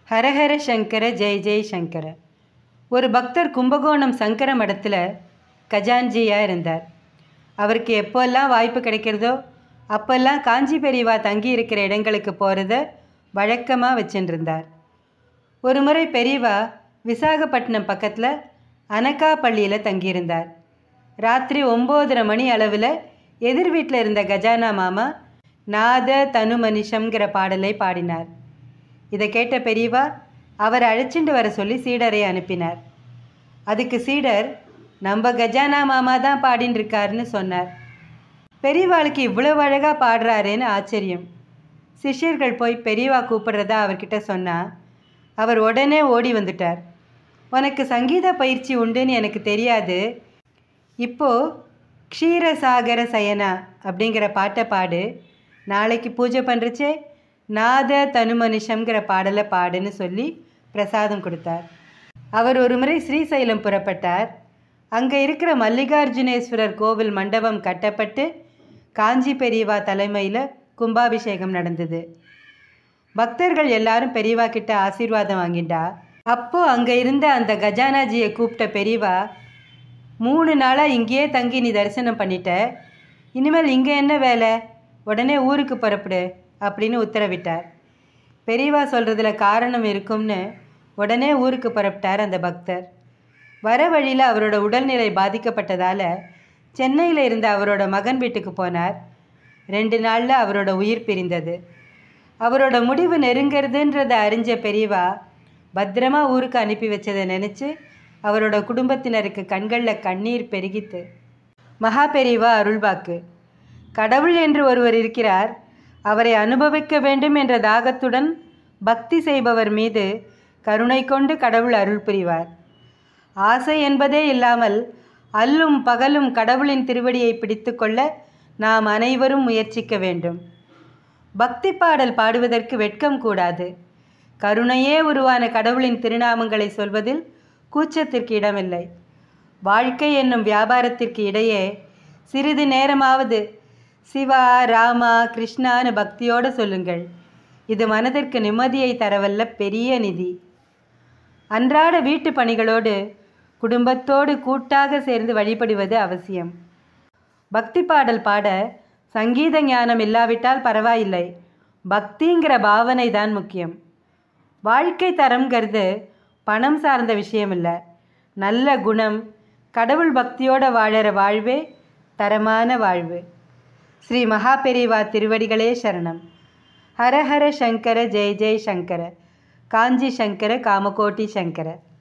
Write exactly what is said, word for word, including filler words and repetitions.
ஹரஹர சங்கர ஜெய் ஜெய் சங்கர. ஒரு பக்தர் கும்பகோணம் சங்கர மடத்தில் கஜான்ஜியாக இருந்தார். அவருக்கு எப்போல்லாம் வாய்ப்பு கிடைக்கிறதோ அப்போல்லாம் காஞ்சி பெரியவா தங்கி இருக்கிற இடங்களுக்கு போகிறத வழக்கமாக வச்சுருந்தார். ஒரு முறை பெரியவா விசாகப்பட்டினம் பக்கத்தில் அனக்காப்பள்ளியில் தங்கியிருந்தார். ராத்திரி ஒம்போதரை மணி அளவில் எதிர் வீட்டில் இருந்த கஜானா மாமா நாத தனு மனிஷம்ங்கிற பாடலை பாடினார். இதை கேட்ட பெரியவா அவரை அழைச்சிட்டு வர சொல்லி சீடரை அனுப்பினார். அதுக்கு சீடர், நம்ம கஜானா மாமா தான் பாடின்னு இருக்காருன்னு சொன்னார். பெரியவாளுக்கு இவ்வளவு அழகாக பாடுறாருன்னு ஆச்சரியம். சிஷ்யர்கள் போய் பெரியவா கூப்பிடுறதா அவர்கிட்ட சொன்னால் அவர் உடனே ஓடி வந்துட்டார். உனக்கு சங்கீத பயிற்சி உண்டுன்னு எனக்கு தெரியாது, இப்போது க்ஷீரசாகர சயனா அப்படிங்கிற பாட்டை பாடு, நாளைக்கு பூஜை பண்ணுறச்சே நாத தனு மனிஷம்ங்கிற பாடலை பாடுன்னு சொல்லி பிரசாதம் கொடுத்தார். அவர் ஒரு முறை ஸ்ரீசைலம் புறப்பட்டார். அங்கே இருக்கிற மல்லிகார்ஜுனேஸ்வரர் கோவில் மண்டபம் கட்டப்பட்டு காஞ்சி பெரியவா தலைமையில் கும்பாபிஷேகம் நடந்தது. பக்தர்கள் எல்லாரும் பெரியவா கிட்ட ஆசீர்வாதம் வாங்கிண்டா. அப்போது அங்கே இருந்த அந்த கஜானாஜியை கூப்பிட்ட பெரியவா, மூணு நாளாக இங்கேயே தங்கி நீ தரிசனம் பண்ணிட்ட, இனிமேல் இங்கே என்ன வேலை, உடனே ஊருக்கு புறப்படு அப்படின்னு உத்தரவிட்டார். பெரியவா சொல்கிறதுல காரணம் இருக்கும்னு உடனே ஊருக்கு புறப்பட்டார் அந்த பக்தர். வர வழியில் அவரோட உடல்நிலை பாதிக்கப்பட்டதால் சென்னையில் இருந்த அவரோட மகன் வீட்டுக்கு போனார். ரெண்டு நாளில் அவரோட உயிர் பிரிந்தது. அவரோட முடிவு நெருங்கிறதுன்றதை அறிஞ்ச பெரியவா பத்திரமா ஊருக்கு அனுப்பி வச்சதை நினச்சி அவரோட குடும்பத்தினருக்கு கண்களில் கண்ணீர் பெருகித்து. மகா பெரியவா அருள்வாக்கு: கடவுள் என்று ஒருவர் இருக்கிறார், அவரை அனுபவிக்க வேண்டும் என்ற தாகத்துடன் பக்தி செய்பவர் மீது கருணை கொண்டு கடவுள் அருள் புரிவார். ஆசை என்பதே இல்லாமல் அல்லும் பகலும் கடவுளின் திருவடியை பிடித்து கொள்ள நாம் அனைவரும் முயற்சிக்க வேண்டும். பக்தி பாடல் பாடுவதற்கு வெட்கம் கூடாது. கருணையே உருவான கடவுளின் திருநாமங்களை சொல்வதில் கூச்சத்திற்கு இடமில்லை. வாழ்க்கை என்னும் வியாபாரத்திற்கு இடையே சிறிது நேரமாவது சிவா, ராமா, கிருஷ்ணான்னு பக்தியோடு சொல்லுங்கள். இது மனதிற்கு நிம்மதியை தரவல்ல பெரிய நிதி. அன்றாட வீட்டு பணிகளோடு குடும்பத்தோடு கூட்டாக சேர்ந்து வழிபடுவது அவசியம். பக்தி பாடல் பாட சங்கீத ஞானம் இல்லாவிட்டால் பரவாயில்லை, பக்திங்கிற பாவனை தான் முக்கியம். வாழ்க்கை தரம்ங்கிறது பணம் சார்ந்த விஷயம் இல்லை, நல்ல குணம், கடவுள் பக்தியோடு வாழற வாழ்வே தரமான வாழ்வு. ஸ்ரீ மகா பெரியவா திருவடிகளே சரணம். ஹரஹர சங்கர ஜெய் ஜெய் சங்கர. காஞ்சி சங்கர காமகோட்டி சங்கர.